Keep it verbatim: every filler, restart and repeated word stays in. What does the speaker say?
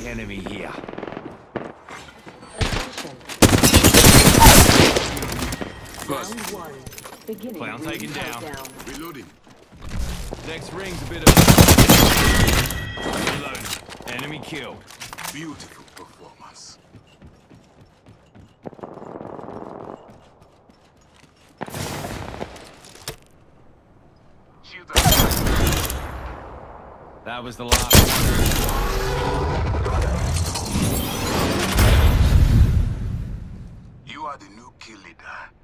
enemy here. Attention. First, Round one. Beginning Plan ring taken down. countdown. Reloading. next ring's a bit of... Reload. Enemy killed. Beautiful performance. Shield up. That was the last one. You are the new kill leader.